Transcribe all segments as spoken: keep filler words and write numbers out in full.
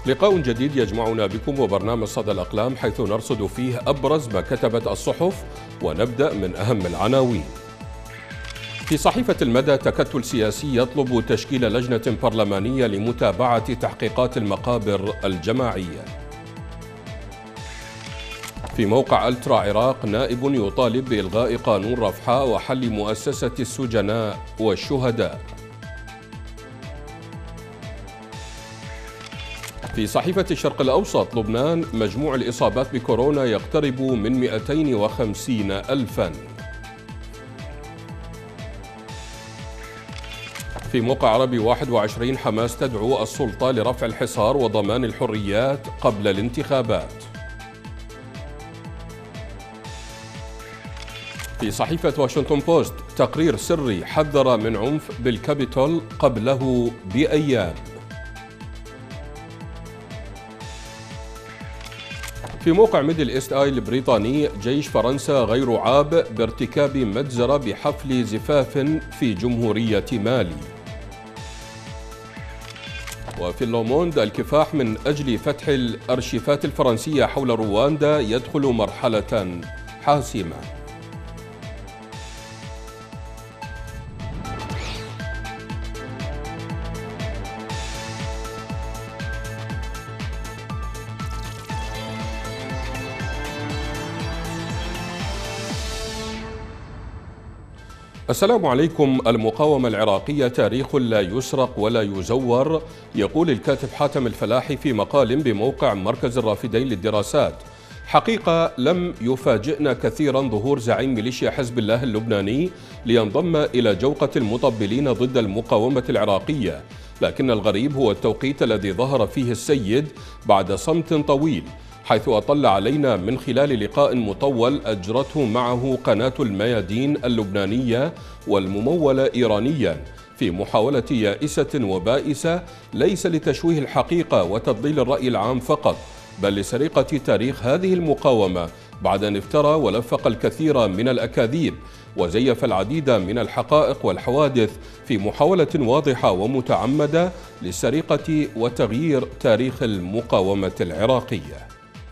لقاء جديد يجمعنا بكم وبرنامج صدى الأقلام، حيث نرصد فيه أبرز ما كتبت الصحف، ونبدأ من أهم العناوين. في صحيفة المدى، تكتل سياسي يطلب تشكيل لجنة برلمانية لمتابعة تحقيقات المقابر الجماعية. في موقع ألترا عراق، نائب يطالب بإلغاء قانون رفحاء وحل مؤسسة السجناء والشهداء. في صحيفة الشرق الأوسط، لبنان مجموع الإصابات بكورونا يقترب من مئتين وخمسين ألفاً. في موقع عربي واحد وعشرين، حماس تدعو السلطة لرفع الحصار وضمان الحريات قبل الانتخابات. في صحيفة واشنطن بوست، تقرير سري حذر من عنف بالكابيتول قبله بأيام. في موقع ميدل إيست آي البريطاني، جيش فرنسا غير عاب بارتكاب مجزرة بحفل زفاف في جمهورية مالي. وفي اللوموند، الكفاح من أجل فتح الأرشيفات الفرنسية حول رواندا يدخل مرحلة حاسمة. السلام عليكم. المقاومة العراقية تاريخ لا يسرق ولا يزور، يقول الكاتب حاتم الفلاحي في مقال بموقع مركز الرافدين للدراسات. حقيقة لم يفاجئنا كثيرا ظهور زعيم ميليشيا حزب الله اللبناني لينضم إلى جوقة المطبلين ضد المقاومة العراقية، لكن الغريب هو التوقيت الذي ظهر فيه السيد بعد صمت طويل، حيث أطل علينا من خلال لقاء مطول أجرته معه قناة الميادين اللبنانية والممولة إيرانيا، في محاولة يائسة وبائسة ليس لتشويه الحقيقة وتضليل الرأي العام فقط، بل لسرقة تاريخ هذه المقاومة، بعد أن افترى ولفق الكثير من الأكاذيب وزيف العديد من الحقائق والحوادث في محاولة واضحة ومتعمدة للسرقة وتغيير تاريخ المقاومة العراقية.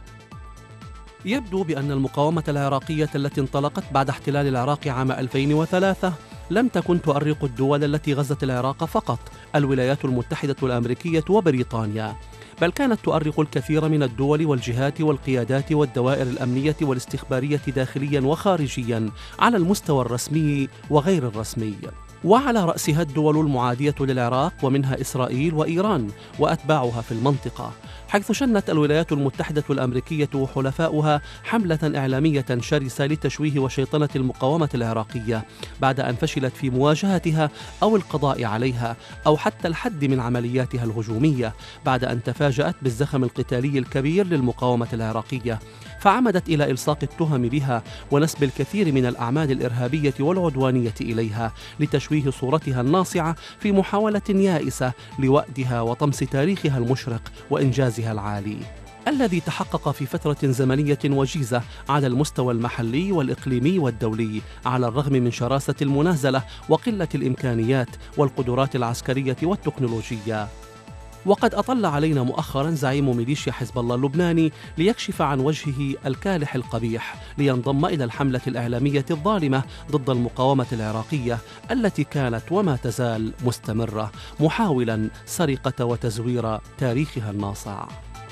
يبدو بأن المقاومة العراقية التي انطلقت بعد احتلال العراق عام ألفين وثلاثة لم تكن تؤرق الدول التي غزت العراق فقط، الولايات المتحدة الأمريكية وبريطانيا، بل كانت تؤرق الكثير من الدول والجهات والقيادات والدوائر الأمنية والاستخبارية داخليا وخارجيا على المستوى الرسمي وغير الرسمي، وعلى رأسها الدول المعادية للعراق، ومنها إسرائيل وإيران وأتباعها في المنطقة، حيث شنت الولايات المتحدة الأمريكية وحلفاؤها حملة إعلامية شرسة لتشويه وشيطنة المقاومة العراقية بعد أن فشلت في مواجهتها أو القضاء عليها أو حتى الحد من عملياتها الهجومية، بعد أن تفاجأت بالزخم القتالي الكبير للمقاومة العراقية، فعمدت إلى إلصاق التهم بها ونسب الكثير من الأعمال الإرهابية والعدوانية إليها لتشويه صورتها الناصعة في محاولة يائسة لوأدها وطمس تاريخها المشرق وإنجازها العالي الذي تحقق في فترة زمنية وجيزة على المستوى المحلي والإقليمي والدولي، على الرغم من شراسة المنازلة وقلة الإمكانيات والقدرات العسكرية والتكنولوجية. وقد أطل علينا مؤخرا زعيم ميليشيا حزب الله اللبناني ليكشف عن وجهه الكالح القبيح، لينضم إلى الحملة الإعلامية الظالمة ضد المقاومة العراقية التي كانت وما تزال مستمرة، محاولا سرقة وتزوير تاريخها الناصع.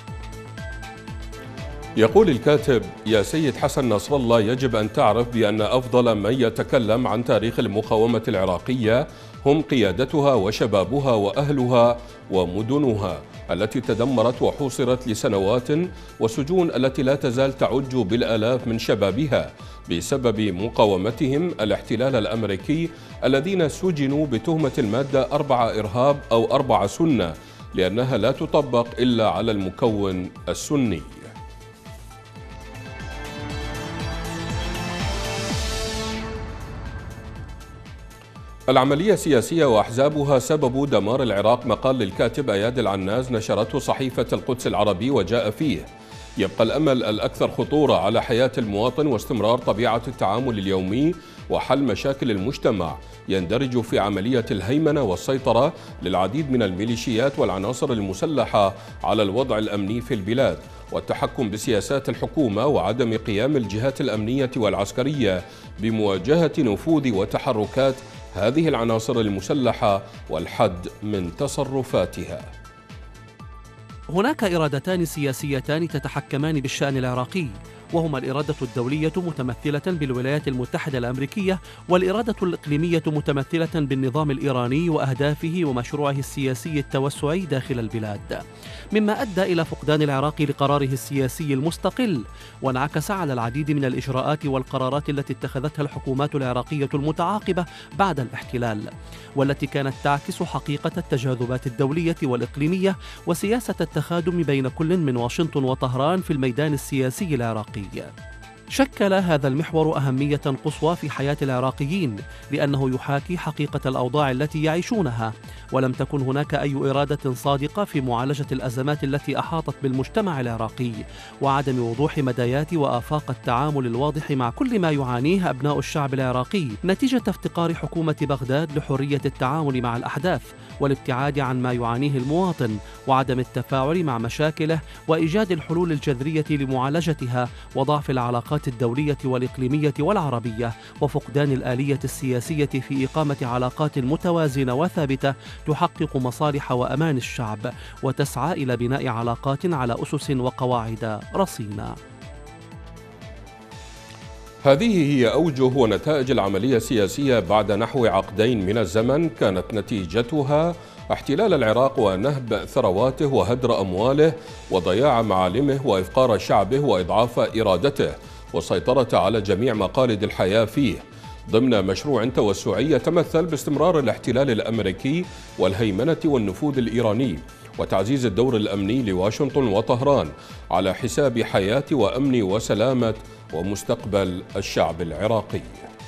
يقول الكاتب: يا سيد حسن نصر الله، يجب أن تعرف بأن أفضل من يتكلم عن تاريخ المقاومة العراقية هم قيادتها وشبابها وأهلها ومدنها التي تدمرت وحوصرت لسنوات، وسجون التي لا تزال تعج بالآلاف من شبابها بسبب مقاومتهم الاحتلال الأمريكي، الذين سجنوا بتهمة المادة أربعة إرهاب أو أربعة سنة، لأنها لا تطبق إلا على المكون السني. العملية السياسية وأحزابها سبب دمار العراق، مقال للكاتب أياد العناز نشرته صحيفة القدس العربي، وجاء فيه: يبقى الأمل الأكثر خطورة على حياة المواطن واستمرار طبيعة التعامل اليومي وحل مشاكل المجتمع يندرج في عملية الهيمنة والسيطرة للعديد من الميليشيات والعناصر المسلحة على الوضع الأمني في البلاد، والتحكم بسياسات الحكومة وعدم قيام الجهات الأمنية والعسكرية بمواجهة نفوذ وتحركات هذه العناصر المسلحة والحد من تصرفاتها. هناك إرادتان سياسيتان تتحكمان بالشأن العراقي، وهما الإرادة الدولية متمثلة بالولايات المتحدة الأمريكية، والإرادة الإقليمية متمثلة بالنظام الإيراني وأهدافه ومشروعه السياسي التوسعي داخل البلاد، مما أدى إلى فقدان العراق لقراره السياسي المستقل، وانعكس على العديد من الإجراءات والقرارات التي اتخذتها الحكومات العراقية المتعاقبة بعد الاحتلال، والتي كانت تعكس حقيقة التجاذبات الدولية والإقليمية وسياسة التخادم بين كل من واشنطن وطهران في الميدان السياسي العراقي. شكل هذا المحور أهمية قصوى في حياة العراقيين، لأنه يحاكي حقيقة الأوضاع التي يعيشونها، ولم تكن هناك أي إرادة صادقة في معالجة الأزمات التي أحاطت بالمجتمع العراقي، وعدم وضوح مدايات وآفاق التعامل الواضح مع كل ما يعانيه أبناء الشعب العراقي نتيجة افتقار حكومة بغداد لحرية التعامل مع الأحداث والابتعاد عن ما يعانيه المواطن، وعدم التفاعل مع مشاكله وإيجاد الحلول الجذرية لمعالجتها، وضعف العلاقات الدولية والإقليمية والعربية، وفقدان الآلية السياسية في إقامة علاقات متوازنة وثابتة تحقق مصالح وأمان الشعب، وتسعى إلى بناء علاقات على أسس وقواعد رصينة. هذه هي أوجه ونتائج العملية السياسية بعد نحو عقدين من الزمن، كانت نتيجتها احتلال العراق ونهب ثرواته وهدر أمواله وضياع معالمه وإفقار شعبه وإضعاف إرادته والسيطرة على جميع مقاليد الحياة فيه، ضمن مشروع توسعي يتمثل باستمرار الاحتلال الأمريكي والهيمنة والنفوذ الإيراني، وتعزيز الدور الأمني لواشنطن وطهران على حساب حياة وأمن وسلامة ومستقبل الشعب العراقي.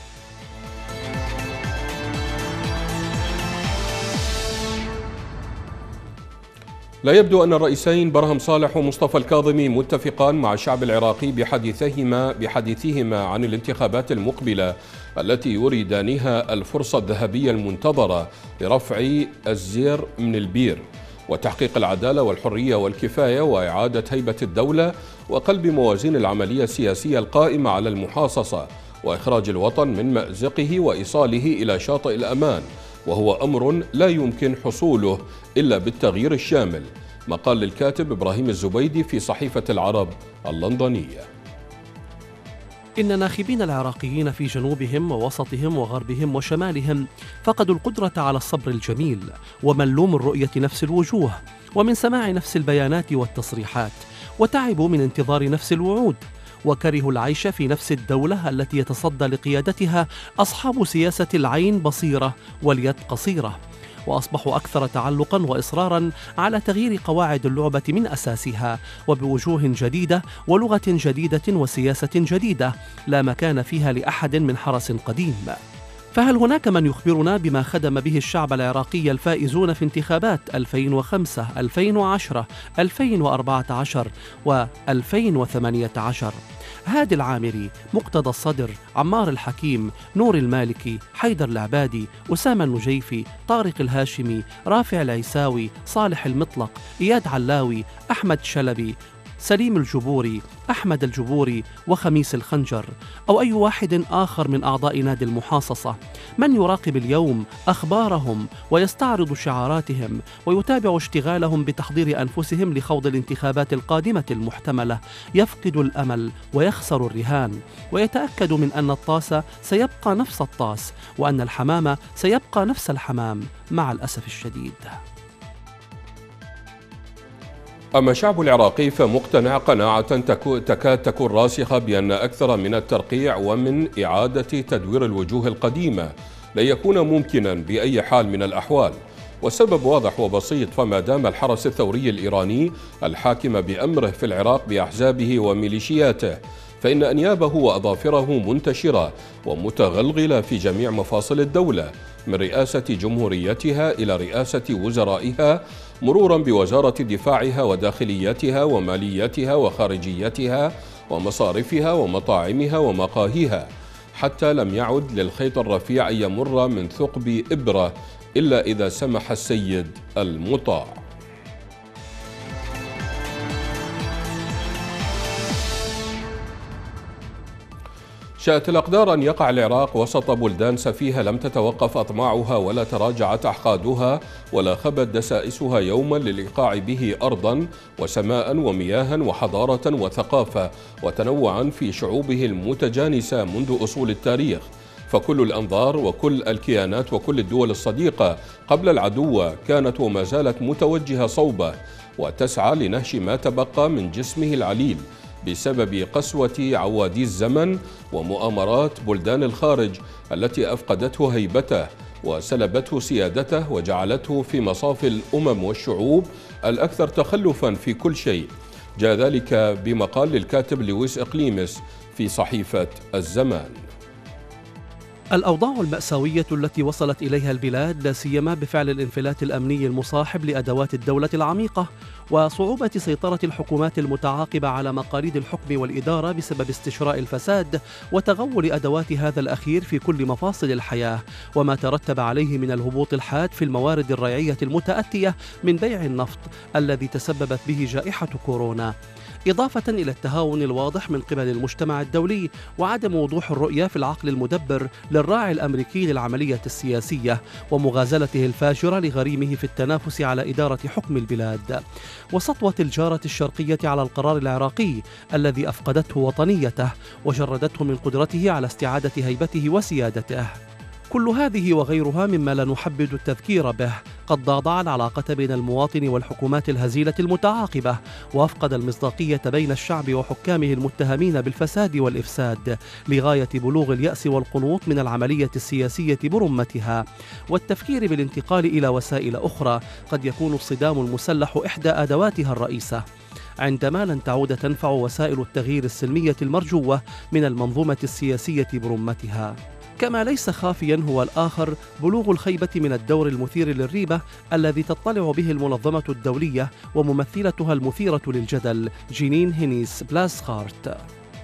لا يبدو أن الرئيسين برهم صالح ومصطفى الكاظمي متفقان مع الشعب العراقي بحديثهما بحديثهما عن الانتخابات المقبلة التي يريدانها الفرصة الذهبية المنتظرة لرفع الزير من البير وتحقيق العدالة والحرية والكفاية وإعادة هيبة الدولة وقلب موازين العملية السياسية القائمة على المحاصصة وإخراج الوطن من مأزقه وإيصاله إلى شاطئ الأمان، وهو أمر لا يمكن حصوله إلا بالتغيير الشامل. مقال للكاتب إبراهيم الزبيدي في صحيفة العرب اللندنية. إن ناخبين العراقيين في جنوبهم ووسطهم وغربهم وشمالهم فقدوا القدرة على الصبر الجميل وملوا من رؤية نفس الوجوه ومن سماع نفس البيانات والتصريحات، وتعبوا من انتظار نفس الوعود، وكرهوا العيش في نفس الدولة التي يتصدى لقيادتها أصحاب سياسة العين بصيرة واليد قصيرة، وأصبحوا أكثر تعلقاً وإصراراً على تغيير قواعد اللعبة من أساسها وبوجوه جديدة ولغة جديدة وسياسة جديدة لا مكان فيها لأحد من حرس قديم. فهل هناك من يخبرنا بما خدم به الشعب العراقي الفائزون في انتخابات ألفين وخمسة، ألفين وعشرة، ألفين وأربعة عشر وألفين وثمانية عشر؟ هادي العامري، مقتدى الصدر، عمار الحكيم، نور المالكي، حيدر العبادي، أسامة النجيفي، طارق الهاشمي، رافع العيساوي، صالح المطلق، إياد علاوي، أحمد شلبي، سليم الجبوري، أحمد الجبوري، وخميس الخنجر، أو أي واحد آخر من أعضاء نادي المحاصصة، من يراقب اليوم أخبارهم ويستعرض شعاراتهم ويتابع اشتغالهم بتحضير أنفسهم لخوض الانتخابات القادمة المحتملة، يفقد الأمل ويخسر الرهان، ويتأكد من أن الطاس سيبقى نفس الطاس وأن الحمام سيبقى نفس الحمام مع الأسف الشديد. أما الشعب العراقي فمقتنع قناعة تكاد تكون راسخة بأن أكثر من الترقيع ومن إعادة تدوير الوجوه القديمة لا يكون ممكنا بأي حال من الأحوال، والسبب واضح وبسيط، فما دام الحرس الثوري الإيراني الحاكم بأمره في العراق بأحزابه وميليشياته، فإن أنيابه وأظافره منتشرة ومتغلغلة في جميع مفاصل الدولة، من رئاسة جمهوريتها إلى رئاسة وزرائها، مرورا بوزارة دفاعها وداخليتها وماليتها وخارجيتها ومصارفها ومطاعمها ومقاهيها. حتى لم يعد للخيط الرفيع أن يمر من ثقب إبرة إلا إذا سمح السيد المطاع. شاءت الأقدار أن يقع العراق وسط بلدان سفيهة لم تتوقف أطماعها ولا تراجعت أحقادها ولا خبت دسائسها يوما للإيقاع به أرضا وسماء ومياها وحضارة وثقافة وتنوعا في شعوبه المتجانسة منذ أصول التاريخ. فكل الأنظار وكل الكيانات وكل الدول الصديقة قبل العدو كانت وما زالت متوجهة صوبه وتسعى لنهش ما تبقى من جسمه العليل بسبب قسوة عوادي الزمن ومؤامرات بلدان الخارج التي أفقدته هيبته وسلبته سيادته وجعلته في مصاف الأمم والشعوب الأكثر تخلفا في كل شيء. جاء ذلك بمقال للكاتب لويس إقليمس في صحيفة الزمان. الأوضاع المأساوية التي وصلت إليها البلاد لا سيما بفعل الانفلات الأمني المصاحب لأدوات الدولة العميقة وصعوبة سيطرة الحكومات المتعاقبة على مقاليد الحكم والإدارة بسبب استشراء الفساد وتغول أدوات هذا الأخير في كل مفاصل الحياة وما ترتب عليه من الهبوط الحاد في الموارد الريعية المتأتية من بيع النفط الذي تسببت به جائحة كورونا، إضافة إلى التهاون الواضح من قبل المجتمع الدولي وعدم وضوح الرؤية في العقل المدبر للراعي الأمريكي للعملية السياسية ومغازلته الفاجرة لغريمه في التنافس على إدارة حكم البلاد، وسطوة الجارة الشرقية على القرار العراقي الذي أفقدته وطنيته وجردته من قدرته على استعادة هيبته وسيادته. كل هذه وغيرها مما لا نحبذ التذكير به قد ضاضع العلاقة بين المواطن والحكومات الهزيلة المتعاقبة وأفقد المصداقية بين الشعب وحكامه المتهمين بالفساد والإفساد لغاية بلوغ اليأس والقنوط من العملية السياسية برمتها والتفكير بالانتقال إلى وسائل أخرى قد يكون الصدام المسلح إحدى أدواتها الرئيسة عندما لن تعود تنفع وسائل التغيير السلمية المرجوة من المنظومة السياسية برمتها. كما ليس خافيا هو الآخر بلوغ الخيبة من الدور المثير للريبة الذي تطلع به المنظمة الدولية وممثلتها المثيرة للجدل جينين هينيس بلاسخارت.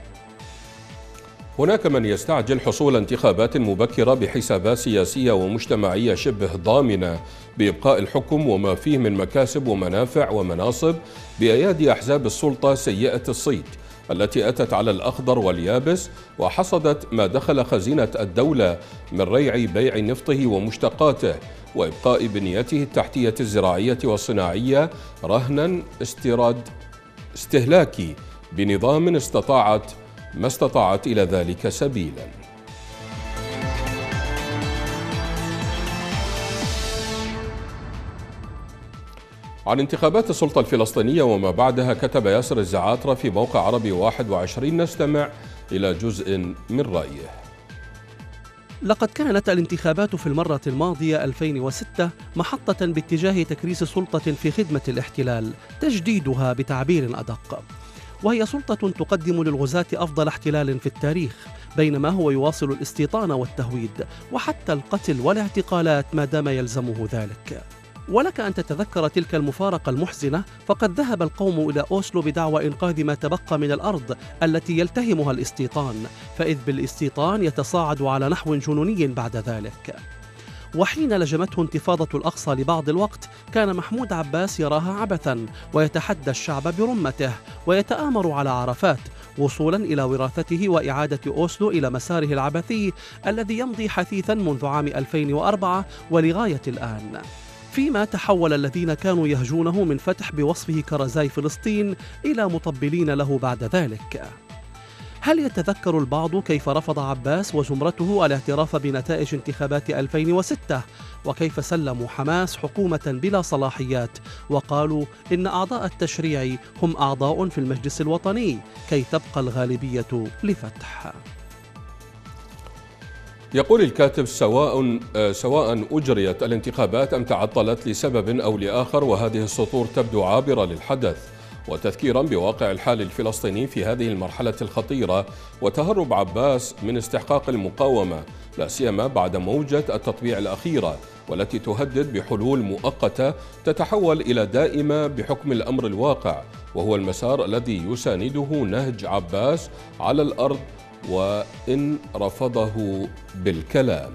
هناك من يستعجل حصول انتخابات مبكرة بحسابات سياسية ومجتمعية شبه ضامنة بإبقاء الحكم وما فيه من مكاسب ومنافع ومناصب بأيادي أحزاب السلطة سيئة الصيت التي أتت على الأخضر واليابس وحصدت ما دخل خزينة الدولة من ريع بيع نفطه ومشتقاته وإبقاء بنيته التحتية الزراعية والصناعية رهنا استيراد استهلاكي بنظام استطاعت ما استطاعت إلى ذلك سبيلا. عن انتخابات السلطة الفلسطينية وما بعدها كتب ياسر الزعاترة في موقع عربي واحد وعشرين، نستمع إلى جزء من رأيه. لقد كانت الانتخابات في المرة الماضية ألفين وستة محطة باتجاه تكريس سلطة في خدمة الاحتلال، تجديدها بتعبير أدق، وهي سلطة تقدم للغزاة أفضل احتلال في التاريخ بينما هو يواصل الاستيطان والتهويد وحتى القتل والاعتقالات ما دام يلزمه ذلك. ولك أن تتذكر تلك المفارقة المحزنة، فقد ذهب القوم إلى أوسلو بدعوى إنقاذ ما تبقى من الأرض التي يلتهمها الاستيطان، فإذ بالاستيطان يتصاعد على نحو جنوني بعد ذلك. وحين لجمته انتفاضة الأقصى لبعض الوقت كان محمود عباس يراها عبثا ويتحدى الشعب برمته ويتآمر على عرفات وصولا إلى وراثته وإعادة أوسلو إلى مساره العبثي الذي يمضي حثيثا منذ عام ألفين وأربعة ولغاية الآن، فيما تحول الذين كانوا يهجونه من فتح بوصفه كرزاي فلسطين إلى مطبلين له بعد ذلك. هل يتذكر البعض كيف رفض عباس وزمرته الاعتراف بنتائج انتخابات ألفين وستة وكيف سلموا حماس حكومة بلا صلاحيات وقالوا إن أعضاء التشريع هم أعضاء في المجلس الوطني كي تبقى الغالبية لفتح؟ يقول الكاتب: سواء سواء أجريت الانتخابات أم تعطلت لسبب أو لآخر، وهذه السطور تبدو عابرة للحدث وتذكيرا بواقع الحال الفلسطيني في هذه المرحلة الخطيرة وتهرب عباس من استحقاق المقاومة، لا سيما بعد موجة التطبيع الأخيرة والتي تهدد بحلول مؤقتة تتحول إلى دائمة بحكم الأمر الواقع، وهو المسار الذي يسانده نهج عباس على الأرض وإن رفضه بالكلام.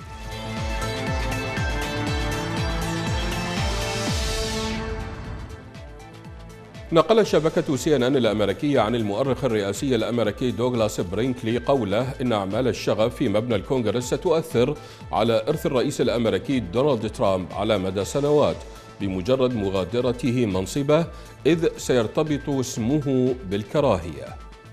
نقلت شبكة سي إن إن الأمريكية عن المؤرخ الرئاسي الأمريكي دوغلاس برينكلي قوله إن أعمال الشغب في مبنى الكونغرس ستؤثر على إرث الرئيس الأمريكي دونالد ترامب على مدى سنوات بمجرد مغادرته منصبه، إذ سيرتبط اسمه بالكراهية.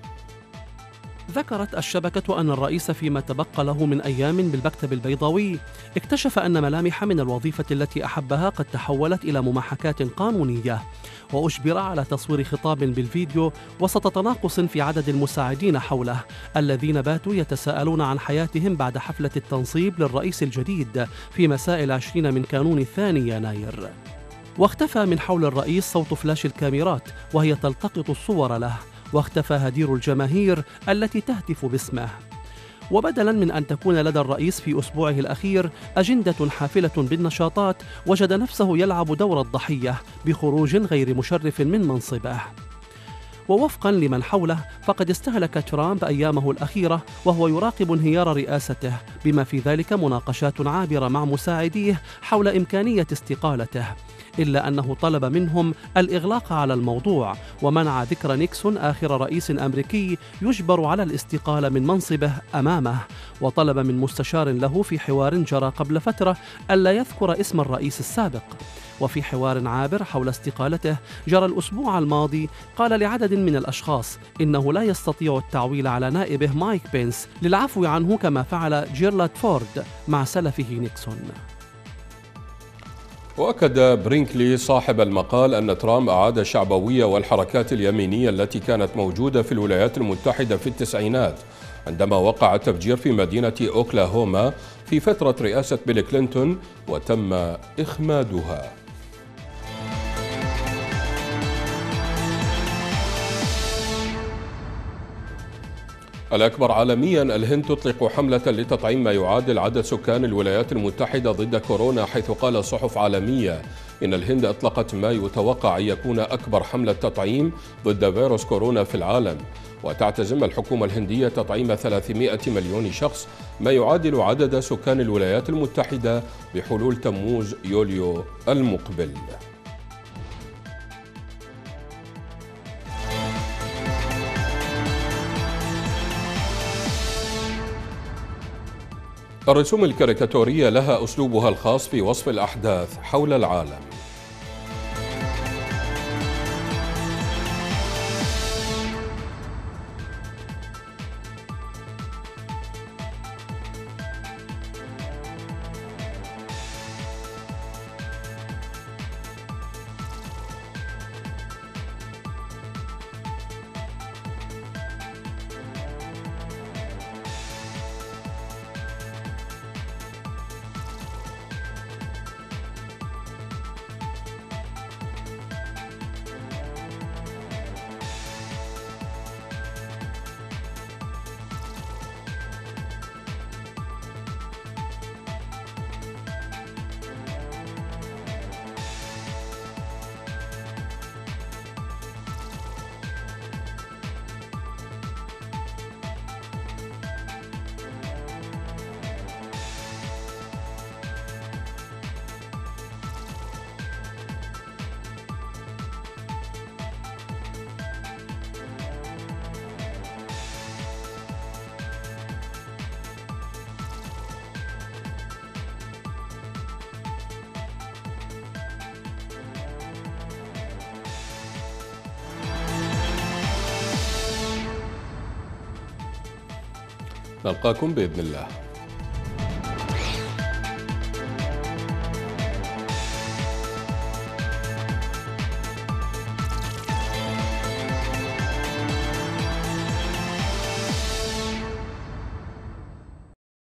ذكرت الشبكة أن الرئيس فيما تبقى له من أيام بالمكتب البيضاوي اكتشف أن ملامح من الوظيفة التي أحبها قد تحولت إلى مماحكات قانونية، وأجبر على تصوير خطاب بالفيديو وسط تناقص في عدد المساعدين حوله الذين باتوا يتساءلون عن حياتهم بعد حفلة التنصيب للرئيس الجديد في مساء العشرين من كانون الثاني يناير. واختفى من حول الرئيس صوت فلاش الكاميرات وهي تلتقط الصور له، واختفى هدير الجماهير التي تهتف باسمه. وبدلا من أن تكون لدى الرئيس في أسبوعه الأخير أجندة حافلة بالنشاطات، وجد نفسه يلعب دور الضحية بخروج غير مشرف من منصبه. ووفقا لمن حوله فقد استهلك ترامب أيامه الأخيرة وهو يراقب انهيار رئاسته، بما في ذلك مناقشات عابرة مع مساعديه حول إمكانية استقالته، إلا أنه طلب منهم الإغلاق على الموضوع ومنع ذكر نيكسون آخر رئيس أمريكي يجبر على الاستقالة من منصبه أمامه، وطلب من مستشار له في حوار جرى قبل فترة ألا يذكر اسم الرئيس السابق. وفي حوار عابر حول استقالته جرى الأسبوع الماضي قال لعدد من الأشخاص إنه لا يستطيع التعويل على نائبه مايك بينس للعفو عنه كما فعل جيرالد فورد مع سلفه نيكسون. وأكد برينكلي صاحب المقال أن ترامب أعاد الشعبوية والحركات اليمينية التي كانت موجودة في الولايات المتحدة في التسعينات عندما وقع التفجير في مدينة أوكلاهوما في فترة رئاسة بيل كلينتون وتم إخمادها. الأكبر عالميا، الهند تطلق حملة لتطعيم ما يعادل عدد سكان الولايات المتحدة ضد كورونا، حيث قال صحف عالمية إن الهند أطلقت ما يتوقع أن يكون أكبر حملة تطعيم ضد فيروس كورونا في العالم. وتعتزم الحكومة الهندية تطعيم ثلاثمائة مليون شخص، ما يعادل عدد سكان الولايات المتحدة بحلول تموز يوليو المقبل. الرسوم الكاريكاتورية لها أسلوبها الخاص في وصف الأحداث حول العالم. نلقاكم بإذن الله.